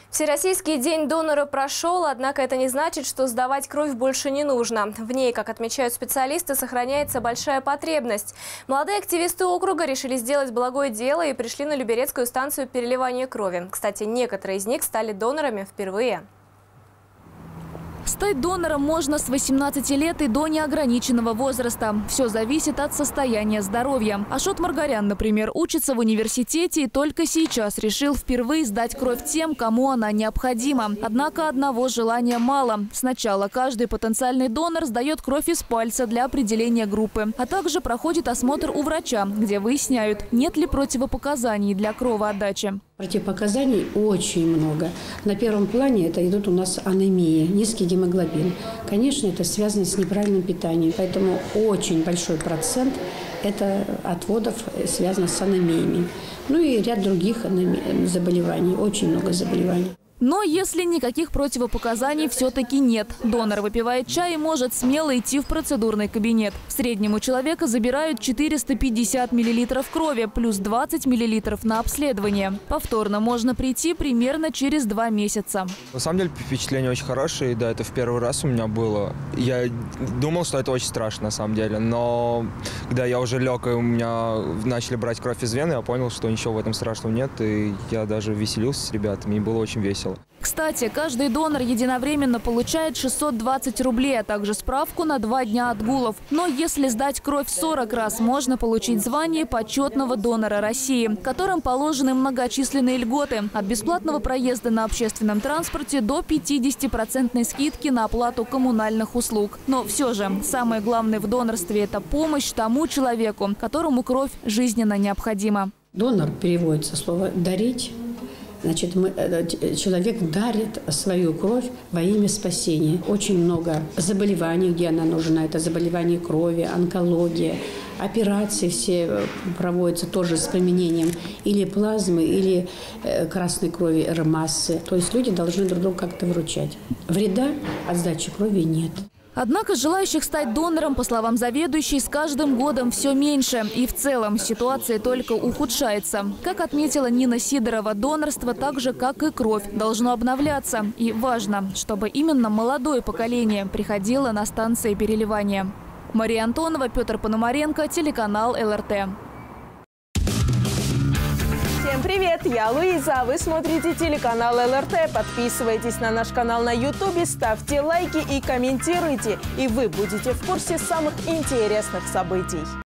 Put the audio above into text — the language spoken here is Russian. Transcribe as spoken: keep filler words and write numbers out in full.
Всероссийский день донора прошел, однако это не значит, что сдавать кровь больше не нужно. В ней, как отмечают специалисты, сохраняется большая потребность. Молодые активисты округа решили сделать благое дело и пришли на Люберецкую станцию переливания крови. Кстати, некоторые из них стали донорами впервые. Стать донором можно с восемнадцати лет и до неограниченного возраста. Все зависит от состояния здоровья. Ашот Маргарян, например, учится в университете и только сейчас решил впервые сдать кровь тем, кому она необходима. Однако одного желания мало. Сначала каждый потенциальный донор сдает кровь из пальца для определения группы, а также проходит осмотр у врача, где выясняют, нет ли противопоказаний для кровоотдачи. Противопоказаний очень много. На первом плане это идут у нас анемии, низкий гемоглобин. Конечно, это связано с неправильным питанием, поэтому очень большой процент это отводов связано с анемиями. Ну и ряд других заболеваний, очень много заболеваний. Но если никаких противопоказаний все-таки нет, донор выпивает чай и может смело идти в процедурный кабинет. В среднем у человека забирают четыреста пятьдесят миллилитров крови, плюс двадцать миллилитров на обследование. Повторно можно прийти примерно через два месяца. На самом деле впечатление очень хорошее, да, это в первый раз у меня было. Я думал, что это очень страшно на самом деле, но когда я уже лег и у меня начали брать кровь из вены, я понял, что ничего в этом страшного нет, и я даже веселился с ребятами, и было очень весело. Кстати, каждый донор единовременно получает шестьсот двадцать рублей, а также справку на два дня отгулов. Но если сдать кровь сорок раз, можно получить звание почетного донора России, которым положены многочисленные льготы. От бесплатного проезда на общественном транспорте до пятидесятипроцентной скидки на оплату коммунальных услуг. Но все же, самое главное в донорстве – это помощь тому человеку, которому кровь жизненно необходима. Донор переводится слово «дарить». Значит, мы, человек дарит свою кровь во имя спасения. Очень много заболеваний, где она нужна. Это заболевания крови, онкология. Операции все проводятся тоже с применением или плазмы, или красной крови, эр-массы. То есть люди должны друг другу как-то выручать. Вреда от сдачи крови нет. Однако желающих стать донором, по словам заведующей, с каждым годом все меньше. И в целом ситуация только ухудшается. Как отметила Нина Сидорова, донорство, так же как и кровь, должно обновляться. И важно, чтобы именно молодое поколение приходило на станции переливания. Мария Антонова, Петр Пономаренко, телеканал эл эр тэ. Всем привет, я Луиза, вы смотрите телеканал эл эр тэ. Подписывайтесь на наш канал на ютубе, ставьте лайки и комментируйте. И вы будете в курсе самых интересных событий.